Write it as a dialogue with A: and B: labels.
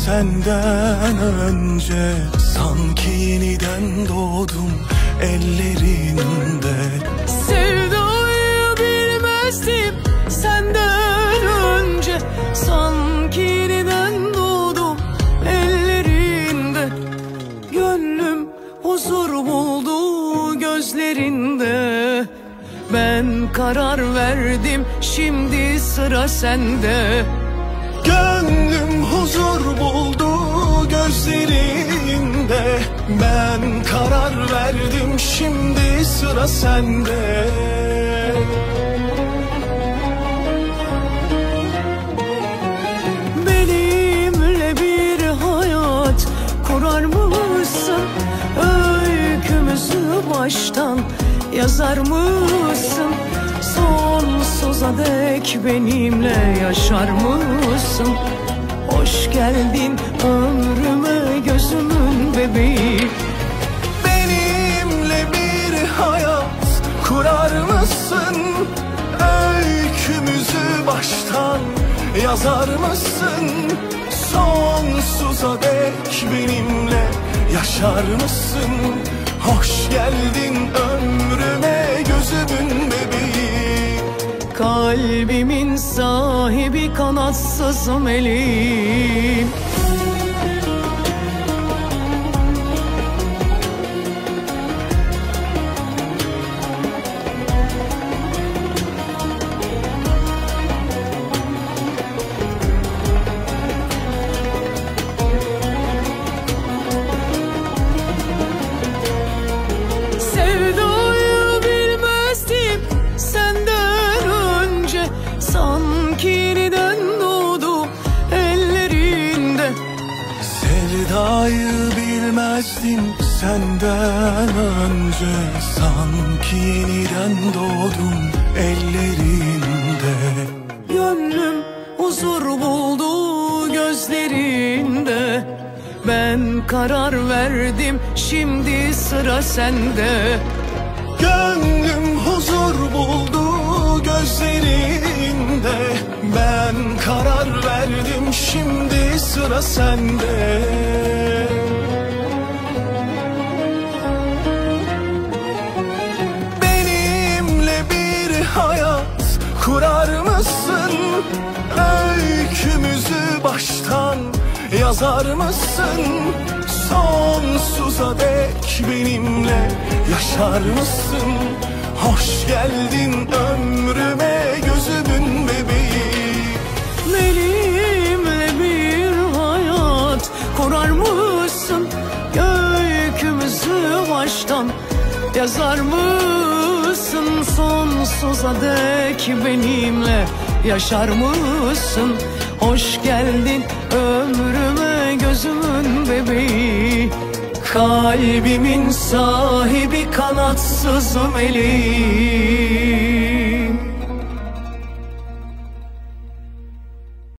A: senden önce. Sanki yeniden doğdum ellerinde.
B: Sevdayı bilmezdim senden önce. Sanki yeniden doğdum ellerinde. Gönlüm huzur buldu gözlerinde. Ben karar verdim, şimdi sıra sende.
A: Gönlüm huzur buldu gözlerinde. Ben karar verdim, şimdi sıra sende.
B: Benimle bir hayat kurar mısın? Öykümüzü baştan yazar mısın? Sonsuza dek benimle yaşar mısın? Hoş geldin ömrüme gözümün bebeği.
A: Benimle bir hayat kurar mısın? Öykümüzü baştan yazar mısın? Sonsuza dek benimle yaşar mısın? Hoş geldin ömrüme gözümün bebeği.
B: Kalbimin sahibi kanatsız meleğim. Sevdayı bilmezdim senden önce. Sanki yeniden doğdum ellerinde.
A: Sevdayı bilmezdim senden önce. Sanki yeniden doğdum ellerinde.
B: Gönlüm huzur buldu gözlerinde. Ben karar verdim, şimdi sıra sende.
A: Gönlüm huzur buldu gözlerinde. Ben karar verdim, şimdi sıra sende. Benimle bir hayat kurar mısın? Öykümüzü baştan yazar mısın? Sonsuza dek benimle yaşar mısın? Hoş geldin ömrüme gözümün bebeği.
B: Benimle bir hayat kurar mısın? Öykümüzü baştan yazar mısın? Sonsuza dek benimle yaşar mısın? Hoş geldin ömrüme gözümün bebeği. Kalbimin sahibi kanatsız meleği.